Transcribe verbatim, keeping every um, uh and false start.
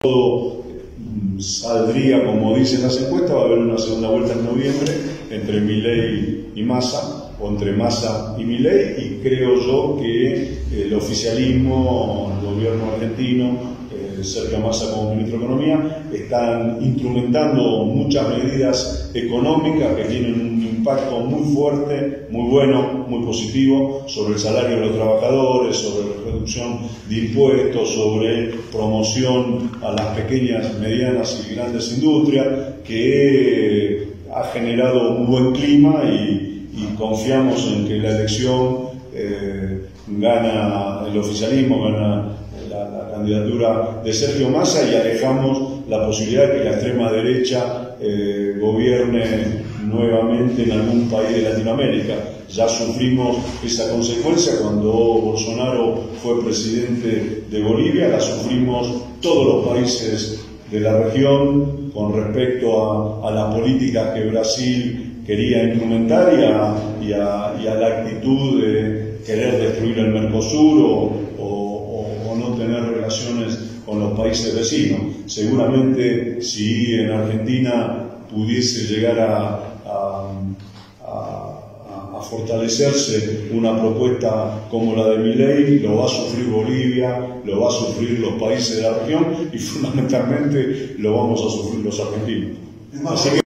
todo saldría como dicen las encuestas, va a haber una segunda vuelta en noviembre entre Milei y Massa, o entre Massa y Milei, y creo yo que el oficialismo, el gobierno argentino, eh, Sergio Massa como ministro de Economía, están instrumentando muchas medidas económicas que tienen un impacto muy fuerte, muy bueno, muy positivo sobre el salario de los trabajadores, sobre la reducción de impuestos, sobre promoción a las pequeñas, medianas y grandes industrias, que ha generado un buen clima y, y confiamos en que la elección eh, gana el oficialismo, gana la, la candidatura de Sergio Massa y alejamos la posibilidad de que la extrema derecha eh, gobierne nuevamente en algún país de Latinoamérica. Ya sufrimos esa consecuencia cuando Bolsonaro fue presidente de Bolivia, la sufrimos todos los países de la región con respecto a, a las políticas que Brasil quería implementar y a, y a, y a la actitud de querer destruir el Mercosur o, o, o no tener relaciones con los países vecinos. Seguramente si en Argentina pudiese llegar a A, a, a fortalecerse una propuesta como la de Milei, lo va a sufrir Bolivia, lo va a sufrir los países de la región y fundamentalmente lo vamos a sufrir los argentinos. Así que